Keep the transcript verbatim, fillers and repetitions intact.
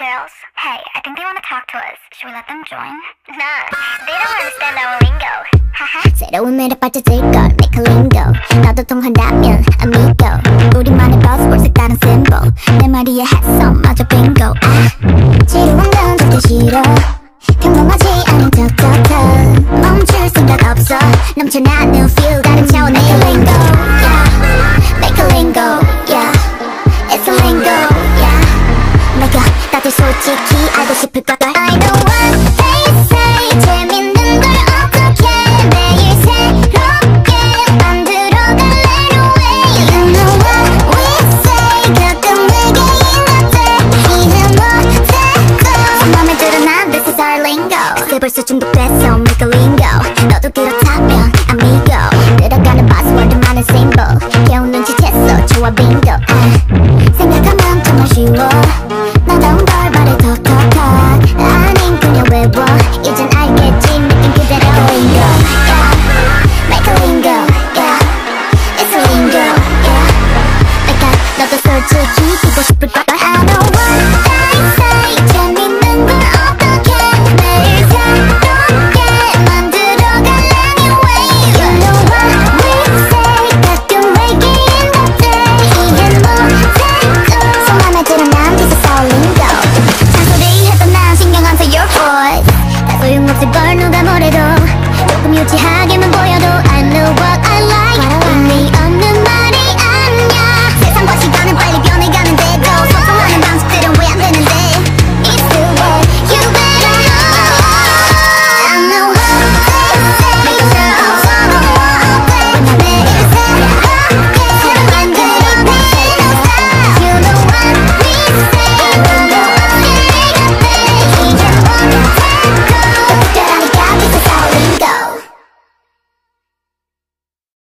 girls. Hey, I think they want to talk to us. Should we let them join? Nah, they don't understand our lingo. Haha. 새로운 매력 빠져들걸 make a lingo. 너도 통한다면 amigo. 우리만의 buzzword 색다른 symbol. 내 말이야 해성마저 bingo. 아, 지루한 건 절대 싫어. 평범하지 않은 척척척. 멈출 생각 없어. 넘쳐나 new feel 다른 차원의 lingo. Yeah, make a lingo. Yeah, it's a lingo. Yeah, 내가 다들 솔직히 알고 싶을 것 같아. I know what they say. 재밌는 걸 어떻게 매일 새롭게 만들어갈래 no way. You know what we say. 가끔 외계인 같아. 이해 못해도 맘에 들어 난 this is our lingo. 이제 벌써 중독됐어 make a lingo. 너도 그렇다면 amigo. 들어가는 buzzword 많은 symbol. 겨우 눈치챘어 좋아 bingo. 아, 생각하면 정말 쉬워. 나다운 걸 말해 톡톡톡. 아님 그냥 외워. 이젠 알겠지 느낌 그대로 lingo. Yeah, make a lingo. Yeah, it's a lingo. Yeah, 내가 너도 솔직히 듣고 싶을 걸.